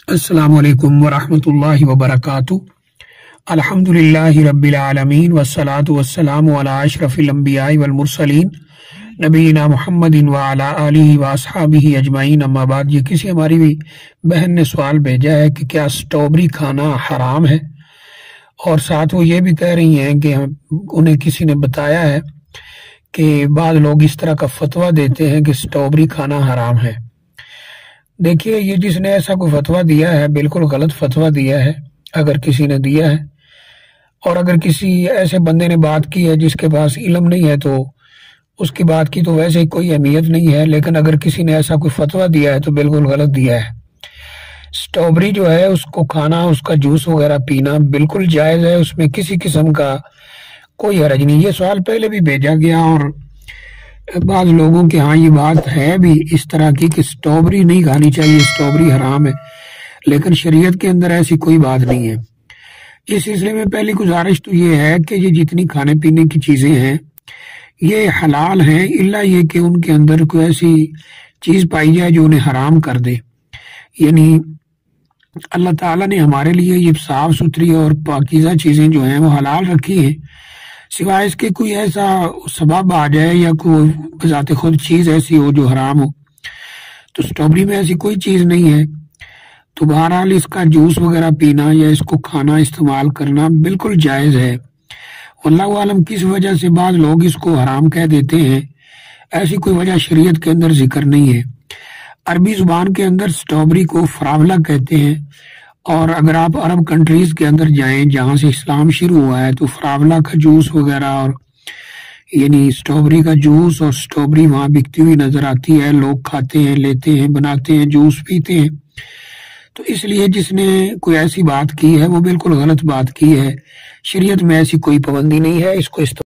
अस्सलामु अलैकुम वरहमतुल्लाहि वबरकातुहू। अल्हम्दुलिल्लाहि रब्बिल आलमीन वस्सलातु वस्सलामु अला अशरफिल अंबियाइ वल मुरसलीन नबीना मुहम्मदिन व अला आलिहि व अस्हाबिहि अजमाइन। अम्मा बाद, ये किसी हमारी भी बहन ने सवाल भेजा है कि क्या स्ट्रॉबेरी खाना हराम है, और साथ वो ये भी कह रही हैं कि उन्हें किसी ने बताया है कि बाद लोग इस तरह का फतवा देते हैं कि स्ट्रॉबेरी खाना हराम है। देखिए, ये जिसने ऐसा कोई फतवा दिया है बिल्कुल गलत फतवा दिया है, अगर किसी ने दिया है। और अगर किसी ऐसे बंदे ने बात की है जिसके पास इल्म नहीं है तो उसकी बात की तो वैसे ही कोई अहमियत नहीं है, लेकिन अगर किसी ने ऐसा कोई फतवा दिया है तो बिल्कुल गलत दिया है। स्ट्रॉबेरी जो है उसको खाना, उसका जूस वगैरह पीना बिल्कुल जायज़ है, उसमें किसी किस्म का कोई हरज नहीं। ये सवाल पहले भी भेजा गया और बाद लोगों के यहाँ ये बात है भी इस तरह की कि स्ट्रॉबेरी नहीं खानी चाहिए, स्ट्रॉबेरी हराम है, लेकिन शरीयत के अंदर ऐसी कोई बात नहीं है। इस सिलसिले में पहली गुजारिश तो ये है कि ये जितनी खाने पीने की चीज़ें हैं ये हलाल हैं, इल्ला ये कि उनके अंदर कोई ऐसी चीज़ पाई जाए जो उन्हें हराम कर दे। यानी अल्लाह ताला ने हमारे लिए ये साफ सुथरी और पाकीज़ा चीज़ें जो हैं वो हलाल रखी हैं, सिवाय इसके कोई ऐसा सबब आ जाए या कोई बजाते खुद चीज़ ऐसी हो जो हराम हो। तो स्ट्रॉबेरी में ऐसी कोई चीज़ नहीं है, तो बहरहाल इसका जूस वगैरह पीना या इसको खाना इस्तेमाल करना बिल्कुल जायज़ है। अल्लाह आलम किस वजह से बाद लोग इसको हराम कह देते हैं, ऐसी कोई वजह शरीयत के अंदर जिक्र नहीं है। अरबी ज़ुबान के अंदर स्ट्रॉबेरी को फरावला कहते हैं, और अगर आप अरब कंट्रीज़ के अंदर जाएं जहाँ से इस्लाम शुरू हुआ है तो फरावला का जूस वगैरह और यानी स्ट्रॉबेरी का जूस और स्ट्रॉबेरी वहाँ बिकती हुई नज़र आती है, लोग खाते हैं, लेते हैं, बनाते हैं, जूस पीते हैं। तो इसलिए जिसने कोई ऐसी बात की है वो बिल्कुल गलत बात की है। शरीयत में ऐसी कोई पाबंदी नहीं है, इसको